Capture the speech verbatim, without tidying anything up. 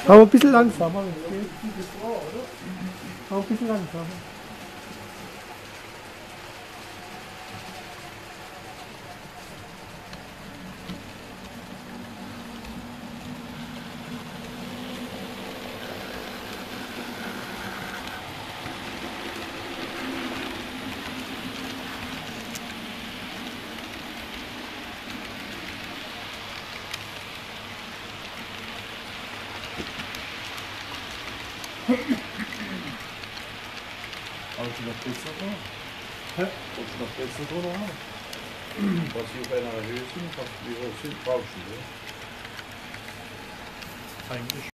Aber ein bisschen langsamer, wenn es geht. Aber ein bisschen langsamer. Hast du noch Pizza da? Hä? Hast du noch Pizza da haben? Was sie auf einer Höhe sind, was wie hoch sind, brauchst du, oder? Eigentlich